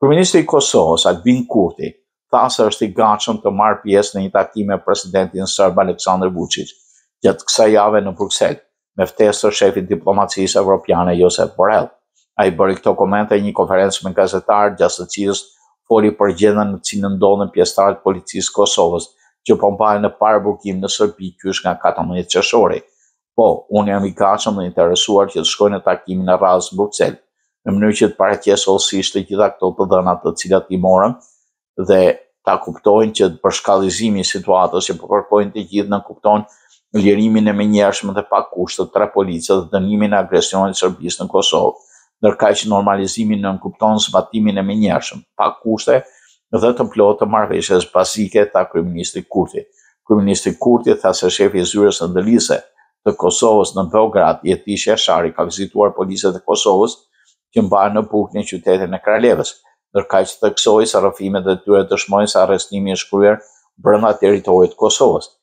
Kryeministri i Kosovës, Kurti, tha se është i gatshëm të marrë pjesë në një takim me presidentin serb Aleksandar Vučić gjatë kësaj jave në Bruksel, me ftesë të shefit diplomacisë evropiane Josep Borrell. Ai bëri këto komente në një konferencë me gazetarë gjatë së cilës foli për gjendjen në cilën ndodhen pjesëtarët e policisë së Kosovës që po mbajnë në paraburgim në Serbi qysh nga 14 qershori. Po, unë jam i gatshëm dhe interesuar që të shkoj në takimin e radhës në Bruksel, në mënyrë që të paraqes hollësisht të gjitha këto të dhënat të cilat i morëm dhe ta kuptojnë që përshkallëzimi i situatës që po kërkojnë të gjithë në kuptojnë lirimin e menjëhershëm dhe pa kushte të policës dhe dënimin e agresionit të Serbisë në Kosovë, ndërkaq që normalizimin në kupton zbatimin e menjëhershëm, pa kushte dhe të plotë të marrëveshjes bazike ta kryeministrit Kurti. Kryeministri Kurti tha se shefi i zyrës ndëlidhëse të Kosovës në Beograd, Jetish Jashari, ka vizituar policët e Kosovës që mbahen në bukë në qytetin e Kralevës, ndërkaq që theksoi se rrëfimet e tyre dëshmojnë se arrestimi është kryer brenda territorit të Kosovës.